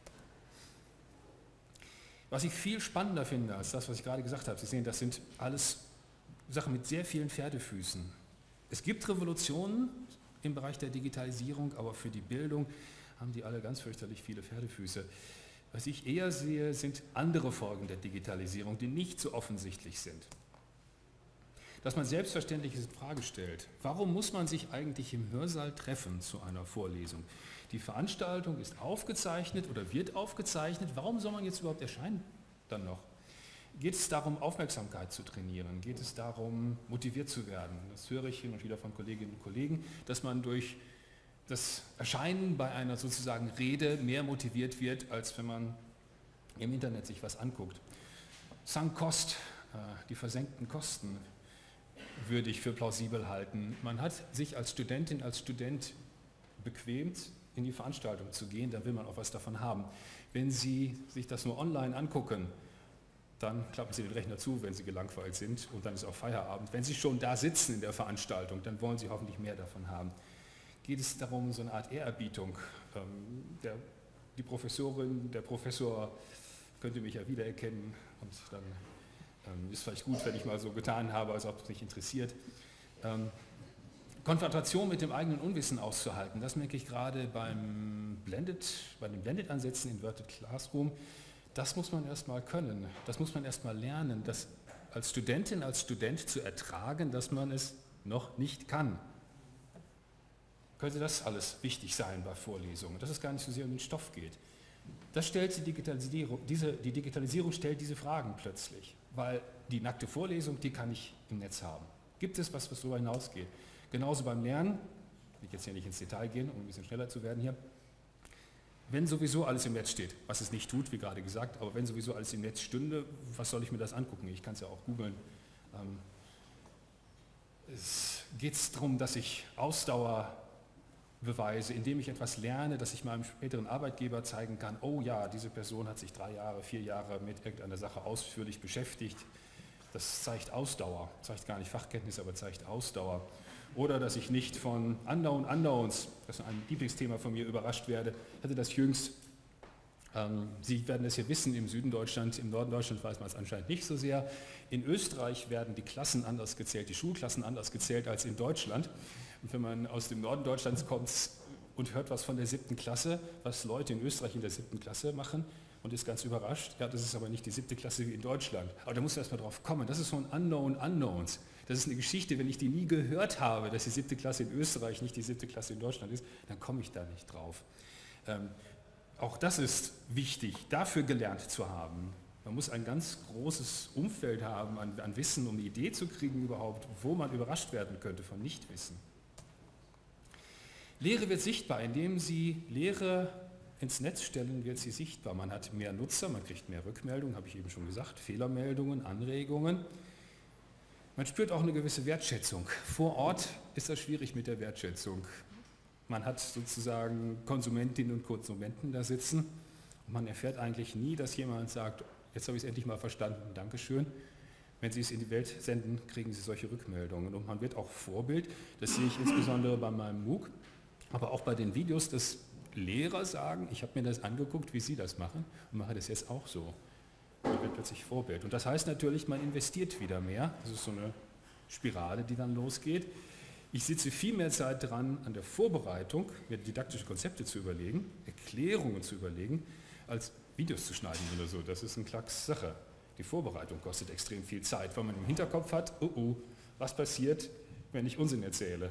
Was ich viel spannender finde als das, was ich gerade gesagt habe, Sie sehen, das sind alles Sachen mit sehr vielen Pferdefüßen. Es gibt Revolutionen im Bereich der Digitalisierung, aber für die Bildung haben die alle ganz fürchterlich viele Pferdefüße. Was ich eher sehe, sind andere Folgen der Digitalisierung, die nicht so offensichtlich sind. Dass man Selbstverständliches in Frage stellt. Warum muss man sich eigentlich im Hörsaal treffen zu einer Vorlesung? Die Veranstaltung ist aufgezeichnet oder wird aufgezeichnet. Warum soll man jetzt überhaupt erscheinen dann noch? Geht es darum, Aufmerksamkeit zu trainieren? Geht es darum, motiviert zu werden? Das höre ich hin und wieder von Kolleginnen und Kollegen, dass man durch das Erscheinen bei einer sozusagen Rede mehr motiviert wird, als wenn man im Internet sich was anguckt. Sunk Cost, die versenkten Kosten, würde ich für plausibel halten. Man hat sich als Studentin, als Student bequemt, in die Veranstaltung zu gehen, dann will man auch was davon haben. Wenn Sie sich das nur online angucken, dann klappen Sie den Rechner zu, wenn Sie gelangweilt sind, und dann ist auch Feierabend. Wenn Sie schon da sitzen in der Veranstaltung, dann wollen Sie hoffentlich mehr davon haben. Geht es darum, so eine Art Ehrerbietung? Der, die Professorin, der Professor könnte mich ja wiedererkennen, und dann ähm, ist vielleicht gut, wenn ich mal so getan habe, als ob es mich interessiert. Ähm, Konfrontation mit dem eigenen Unwissen auszuhalten, das merke ich gerade beim Blended, bei den Blended-Ansätzen in Inverted Classroom. Das muss man erstmal können, das muss man erstmal lernen, das als Studentin, als Student zu ertragen, dass man es noch nicht kann. Könnte das alles wichtig sein bei Vorlesungen, dass es gar nicht so sehr um den Stoff geht. Das stellt die Digitalisierung, diese, die Digitalisierung stellt diese Fragen plötzlich, weil die nackte Vorlesung, die kann ich im Netz haben. Gibt es was, was darüber hinausgeht? Genauso beim Lernen, ich will jetzt hier nicht ins Detail gehen, um ein bisschen schneller zu werden hier, wenn sowieso alles im Netz steht, was es nicht tut, wie gerade gesagt, aber wenn sowieso alles im Netz stünde, was soll ich mir das angucken? Ich kann es ja auch googeln. Ähm, es geht darum, dass ich Ausdauer beweise, indem ich etwas lerne, dass ich meinem späteren Arbeitgeber zeigen kann, oh ja, diese Person hat sich drei Jahre, vier Jahre mit irgendeiner Sache ausführlich beschäftigt. Das zeigt Ausdauer, zeigt gar nicht Fachkenntnis, aber zeigt Ausdauer. Oder dass ich nicht von Unknown Unknowns, das ist ein Lieblingsthema von mir, überrascht werde. Ich hatte das jüngst, ähm, Sie werden es ja wissen, im Süden Deutschlands, im Norden Deutschlands weiß man es anscheinend nicht so sehr. In Österreich werden die Klassen anders gezählt, die Schulklassen anders gezählt als in Deutschland. Und wenn man aus dem Norden Deutschlands kommt und hört was von der siebten Klasse, was Leute in Österreich in der siebten Klasse machen, und ist ganz überrascht, ja, das ist aber nicht die siebte Klasse wie in Deutschland. Aber da muss man erst mal drauf kommen, das ist so ein Unknown Unknowns. Das ist eine Geschichte, wenn ich die nie gehört habe, dass die siebte Klasse in Österreich nicht die siebte Klasse in Deutschland ist, dann komme ich da nicht drauf. Ähm, auch das ist wichtig, dafür gelernt zu haben. Man muss ein ganz großes Umfeld haben an, an Wissen, um eine Idee zu kriegen überhaupt, wo man überrascht werden könnte von Nichtwissen. Lehre wird sichtbar, indem Sie Lehre ins Netz stellen, wird sie sichtbar. Man hat mehr Nutzer, man kriegt mehr Rückmeldungen, habe ich eben schon gesagt, Fehlermeldungen, Anregungen. Man spürt auch eine gewisse Wertschätzung. Vor Ort ist das schwierig mit der Wertschätzung. Man hat sozusagen Konsumentinnen und Konsumenten da sitzen und man erfährt eigentlich nie, dass jemand sagt, jetzt habe ich es endlich mal verstanden, Dankeschön. Wenn Sie es in die Welt senden, kriegen Sie solche Rückmeldungen und man wird auch Vorbild. Das sehe ich insbesondere bei meinem MOOC, aber auch bei den Videos, dass Lehrer sagen, ich habe mir das angeguckt, wie Sie das machen und mache das jetzt auch so. Man wird plötzlich Vorbild. Und das heißt natürlich, man investiert wieder mehr. Das ist so eine Spirale, die dann losgeht. Ich sitze viel mehr Zeit dran an der Vorbereitung, mir didaktische Konzepte zu überlegen, Erklärungen zu überlegen, als Videos zu schneiden oder so. Das ist eine Klacks Sache. Die Vorbereitung kostet extrem viel Zeit, weil man im Hinterkopf hat, oh oh, was passiert, wenn ich Unsinn erzähle.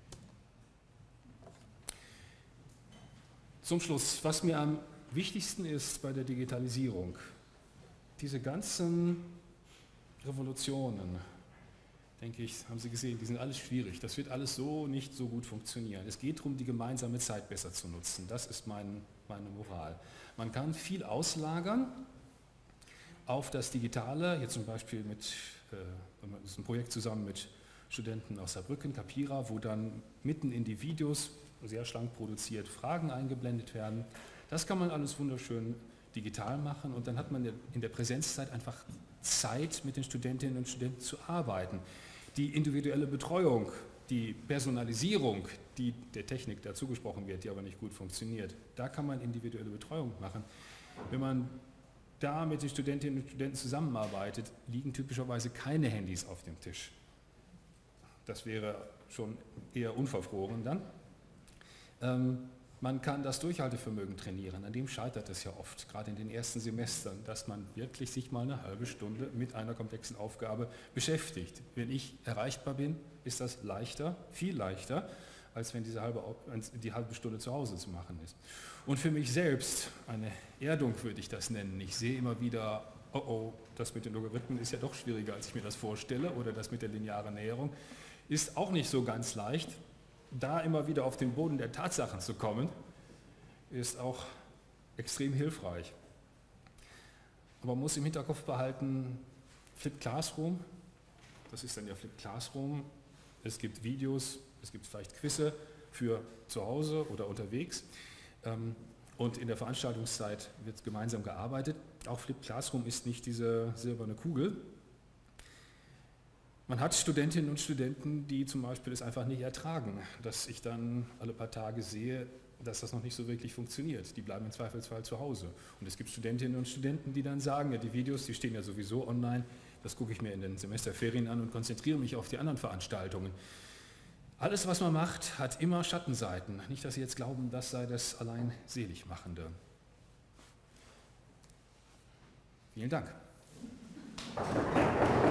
Zum Schluss, was mir am wichtigsten ist bei der Digitalisierung, diese ganzen Revolutionen, denke ich, haben Sie gesehen, die sind alles schwierig. Das wird alles so nicht so gut funktionieren. Es geht darum, die gemeinsame Zeit besser zu nutzen. Das ist mein, meine Moral. Man kann viel auslagern auf das Digitale, jetzt zum Beispiel mit, äh, das ist ein Projekt zusammen mit Studenten aus Saarbrücken, Capira, wo dann mitten in die Videos, sehr schlank produziert, Fragen eingeblendet werden. Das kann man alles wunderschön digital machen und dann hat man in der Präsenzzeit einfach Zeit, mit den Studentinnen und Studenten zu arbeiten. Die individuelle Betreuung, die Personalisierung, die der Technik dazu gesprochen wird, die aber nicht gut funktioniert, da kann man individuelle Betreuung machen. Wenn man da mit den Studentinnen und Studenten zusammenarbeitet, liegen typischerweise keine Handys auf dem Tisch. Das wäre schon eher unverfroren dann. Ähm, man kann das Durchhaltevermögen trainieren, an dem scheitert es ja oft, gerade in den ersten Semestern, dass man wirklich sich mal eine halbe Stunde mit einer komplexen Aufgabe beschäftigt. Wenn ich erreichbar bin, ist das leichter, viel leichter, als wenn diese halbe, die halbe Stunde zu Hause zu machen ist. Und für mich selbst, eine Erdung würde ich das nennen, ich sehe immer wieder, oh oh, das mit den Logarithmen ist ja doch schwieriger, als ich mir das vorstelle, oder das mit der linearen Näherung ist auch nicht so ganz leicht. Da immer wieder auf den Boden der Tatsachen zu kommen, ist auch extrem hilfreich. Aber man muss im Hinterkopf behalten, Flipped Classroom, das ist dann ja Flipped Classroom, es gibt Videos, es gibt vielleicht Quizze für zu Hause oder unterwegs und in der Veranstaltungszeit wird gemeinsam gearbeitet. Auch Flipped Classroom ist nicht diese silberne Kugel. Man hat Studentinnen und Studenten, die zum Beispiel es einfach nicht ertragen, dass ich dann alle paar Tage sehe, dass das noch nicht so wirklich funktioniert. Die bleiben im Zweifelsfall zu Hause. Und es gibt Studentinnen und Studenten, die dann sagen, ja, die Videos, die stehen ja sowieso online, das gucke ich mir in den Semesterferien an und konzentriere mich auf die anderen Veranstaltungen. Alles, was man macht, hat immer Schattenseiten. Nicht, dass Sie jetzt glauben, das sei das allein Seligmachende. Vielen Dank.